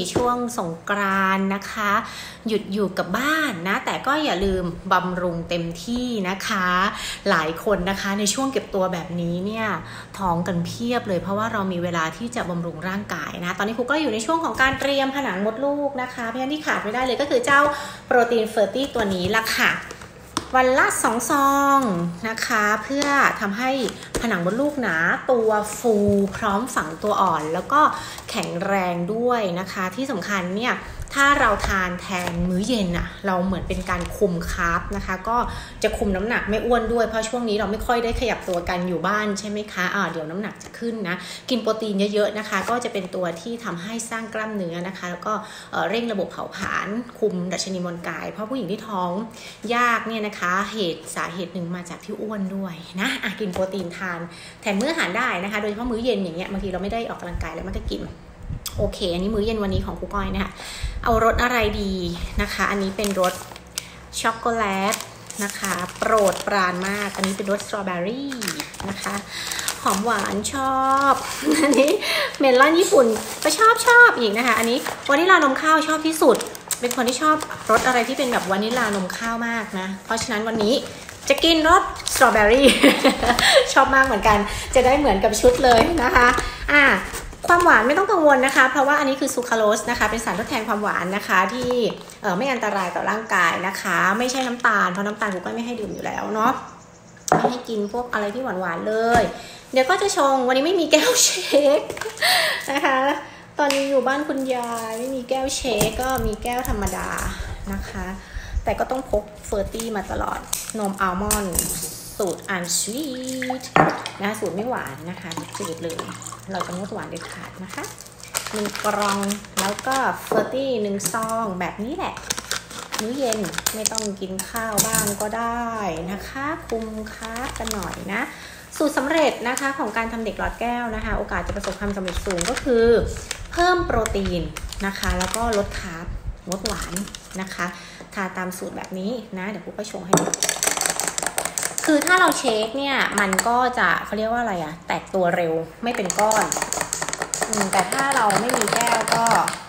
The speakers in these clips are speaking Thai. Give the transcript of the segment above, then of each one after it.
ช่วงสงกรานต์นะคะหยุดอยู่กับบ้านนะแต่ก็อย่าลืมบำรุงเต็มที่นะคะหลายคนนะคะในช่วงเก็บตัวแบบนี้เนี่ยท้องกันเพียบเลยเพราะว่าเรามีเวลาที่จะบำรุงร่างกายนะตอนนี้ครูก็อยู่ในช่วงของการเตรียมผนังมดลูกนะคะเพราะฉะนั้นที่ขาดไม่ได้เลยก็คือเจ้าโปรตีนเฟอร์ตี้ตัวนี้ละค่ะวันละ2 ซองนะคะเพื่อทำให้ผนังมดลูกหนาตัวฟูพร้อมฝังตัวอ่อนแล้วก็แข็งแรงด้วยนะคะที่สำคัญเนี่ยถ้าเราทานแทนมื้อเย็นอะเราเหมือนเป็นการคุมคาร์บนะคะก็จะคุมน้ำหนักไม่อ้วนด้วยเพราะช่วงนี้เราไม่ค่อยได้ขยับตัวกันอยู่บ้านใช่ไหมคะเดี๋ยวน้ำหนักจะขึ้นนะกินโปรตีนเยอะๆนะคะก็จะเป็นตัวที่ทำให้สร้างกล้ามเนื้อนะคะแล้วก็เร่งระบบเผาผลาญคุมดัชนีมวลกายเพราะผู้หญิงที่ท้องยากเนี่ยนะคะสาเหตุหนึ่งมาจากที่อ้วนด้วยนะกินโปรตีนทานแทนมื้ออาหารได้นะคะโดยเฉพาะมื้อเย็นอย่างเงี้ยบางทีเราไม่ได้ออกกำลังกายแล้วมันก็กินโอเคอันนี้มื้อเย็นวันนี้ของครูก้อยนะคะเอารสอะไรดีนะคะอันนี้เป็นรสช็อกโกแลตนะคะโปรดปรานมากอันนี้เป็นรสสตรอเบอรี่นะคะหอมหวานชอบอันนี้เมลอนญี่ปุ่นก็ชอบอีกนะคะอันนี้วานิลานมข้าวชอบที่สุดเป็นคนที่ชอบรสอะไรที่เป็นแบบวานิลานมข้าวมากนะเพราะฉะนั้นวันนี้จะกินรสสตรอเบอรี่ ชอบมากเหมือนกันจะได้เหมือนกับชุดเลยนะคะความหวานไม่ต้องกังวลนะคะเพราะว่าอันนี้คือซูคราโลสนะคะเป็นสารทดแทนความหวานนะคะที่ไม่อันตรายต่อร่างกายนะคะไม่ใช่น้ำตาลเพราะน้ำตาลกูก็ไม่ให้ดื่มอยู่แล้วเนาะไม่ให้กินพวกอะไรที่หวานๆเลยเดี๋ยวก็จะชงวันนี้ไม่มีแก้วเชคนะคะตอนนี้อยู่บ้านคุณยายไม่มีแก้วเชคก็มีแก้วธรรมดานะคะแต่ก็ต้องพกเฟอร์ตี้มาตลอดนมอัลมอนด์สูตรอันสวีทนะสูตรไม่หวานนะคะจืดเลยเราจะงดหวานเด็ดขาดนะคะ1 กล่องแล้วก็เฟอร์ตี้1 ซองแบบนี้แหละมื้อเย็นไม่ต้องกินข้าวบ้างก็ได้นะคะคุมคาร์บกันหน่อยนะสูตรสำเร็จนะคะของการทำเด็กหลอดแก้วนะคะโอกาสจะประสบความสำเร็จสูงก็คือเพิ่มโปรตีนนะคะแล้วก็ลดคาร์บงดหวานนะคะทาตามสูตรแบบนี้นะเดี๋ยวปุ๊บก็ชงให้ดูคือถ้าเราเช็คเนี่ยมันก็จะเขาเรียกว่าอะไรแตกตัวเร็วไม่เป็นก้อนแต่ถ้าเราไม่มีแก้วก็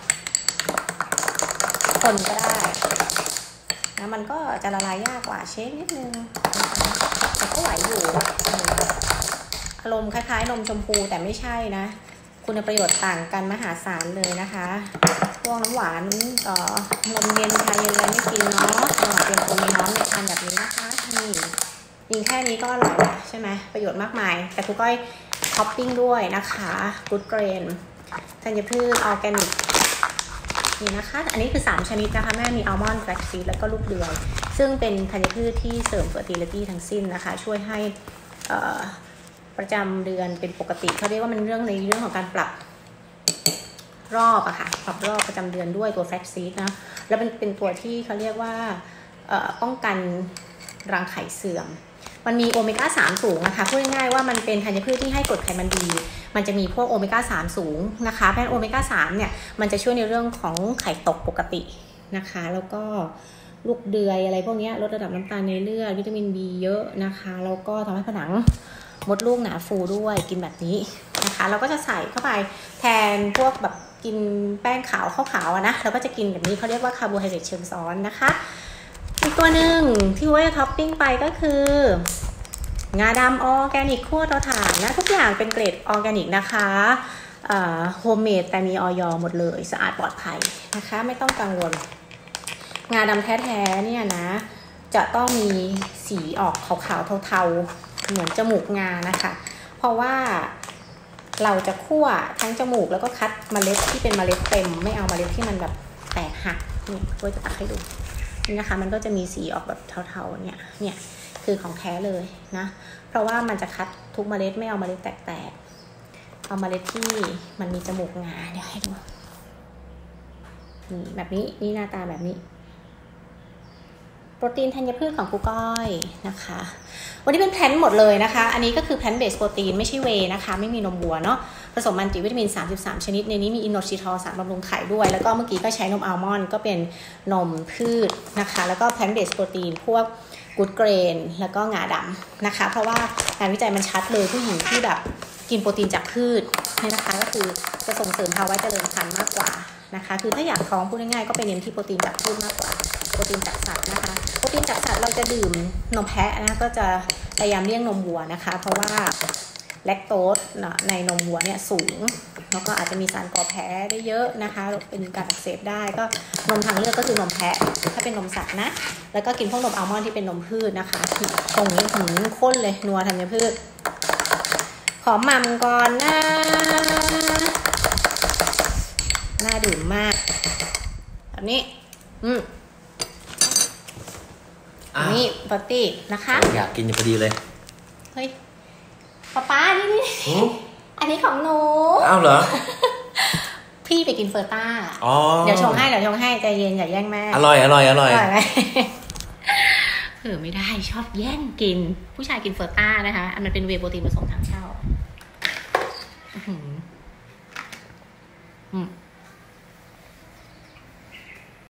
คนก็ได้นะมันก็จะละลายยากกว่าเช็คนิดนึงแต่ก็ไหวอยู่อารมณ์คล้ายๆนมชมพูแต่ไม่ใช่นะคุณประโยชน์ต่างกันมหาศาลเลยนะคะพวกน้ำหวานนมเย็นชาเย็นอะไรไม่กินเนาะเตรียมโอมีน้อนในทานแบบนี้นะคะนี่ยิงแค่นี้ก็อร่อยแล้วใช่ไหมประโยชน์มากมายแต่ครูก้อยท็อปปิ้งด้วยนะคะกู๊ดเกรนธัญพืชออร์แกนิกนี่นะคะอันนี้คือ3 ชนิดนะคะแม่มีอัลมอนด์แฟลกซีดแล้วก็ลูกเดือยซึ่งเป็นธัญพืชที่เสริมเฟอร์ติลิตี้ทั้งสิ้นนะคะช่วยให้ประจำเดือนเป็นปกติเขาเรียกว่ามันในเรื่องของการปรับรอบค่ะปรับรอบประจำเดือนด้วยตัวแฟลกซีดนะแล้วเป็นตัวที่เขาเรียกว่าป้องกันรังไข่เสื่อมมันมีโอเมก้า3สูงนะคะพูดง่ายๆว่ามันเป็นธัญพืชที่ให้กรดไขมันดีมันจะมีพวกโอเมก้า3สูงนะคะเพราะฉะนั้นโอเมก้า3เนี่ยมันจะช่วยในเรื่องของไข่ตกปกตินะคะแล้วก็ลูกเดือยอะไรพวกนี้ลดระดับน้ำตาลในเลือดวิตามิน B เยอะนะคะแล้วก็ทำให้ผนังมดลูกหนาฟูด้วยกินแบบนี้นะคะเราก็จะใส่เข้าไปแทนพวกแบบกินแป้งขาวข้าวขาวนะเราก็จะกินแบบนี้เขาเรียกว่าคาร์โบไฮเดรตเชิงซ้อนนะคะอีกตัวหนึ่งที่ว่าจะท็อปปิ้งไปก็คืองาดำออร์แกนิกคั่วเตาถ่านนะทุกอย่างเป็นเกรดออร์แกนิกนะคะโฮมเมดแต่มีออยหมดเลยสะอาดปลอดภัยนะคะไม่ต้องกังวลงาดำแท้ๆเนี่ยนะจะต้องมีสีออกขาวๆเทาๆเหมือนจมูกงานะคะเพราะว่าเราจะคั่วทั้งจมูกแล้วก็คัดเมล็ดที่เป็นเมล็ดเต็มไม่เอาเมล็ดที่มันแบบแตกหักนี่ก็จะตักให้ดูนี่นะคะมันก็จะมีสีออกแบบเทาๆเนี่ยคือของแท้เลยนะเพราะว่ามันจะคัดทุกเมล็ดไม่เอาเมล็ดแตกๆเอาเมล็ดที่มันมีจมูกงาเดี๋ยวให้ดูนี่แบบนี้นี่หน้าตาแบบนี้โปรตีนธัญพืชของครูก้อยนะคะวันนี้เป็นแพลนหมดเลยนะคะอันนี้ก็คือแพลนเบสโปรตีนไม่ใช่เวย์นะคะไม่มีนมวัวเนาะผสมมัลติวิตามิน33ชนิดในนี้มีอินโนชิทอลสารบำรุงไข่ด้วยแล้วก็เมื่อกี้ก็ใช้นมอัลมอนด์ก็เป็นนมพืชนะคะแล้วก็แพลนเบสโปรตีนพวกกู๊ดเกรนแล้วก็งาดำนะคะเพราะว่างานวิจัยมันชัดเลยผู้หญิงที่แบบกินโปรตีนจากพืชนี่นะคะก็คือจะส่งเสริมภาวะเจริญพันธุ์มากกว่านะคะคือถ้าอยากท้องพูดง่ายๆก็ไปเน้นที่โปรตีนจากพืชมากกว่าโปรตีนจากสัตว์นะคะโปรตีนจากสัตว์เราจะดื่มนมแพะนะก็จะพยายามเลี่ยงนมวัวนะคะเพราะว่าแลคโตสในนมวัวเนี่ยสูงแล้วก็อาจจะมีสารก่อแพ้ได้เยอะนะคะเป็นการอักเสบได้ก็นมทางเลือกก็คือนมแพะถ้าเป็นนมสัตว์นะแล้วก็กินพวกนมอัลมอนด์ที่เป็นนมพืชนะคะตรงนี้ข้นเลยนัวธัญพืชขอหม่ำก่อนนะน่าดื่มมากแบบนี้นี่ปาร์ตี้นะคะอยากกินอยู่พอดีเลยเฮ้ยป๊านี่อันนี้ของหนูอ้าวเหรอพี่ไปกินเฟอร์ต้าเดี๋ยวชงให้ใจเย็นอย่าแย่งแม่อร่อยไหมไม่ได้ชอบแย่งกินผู้ชายกินเฟอร์ต้านะคะอันมันเป็นเวย์โปรตีนผสมทางเช่า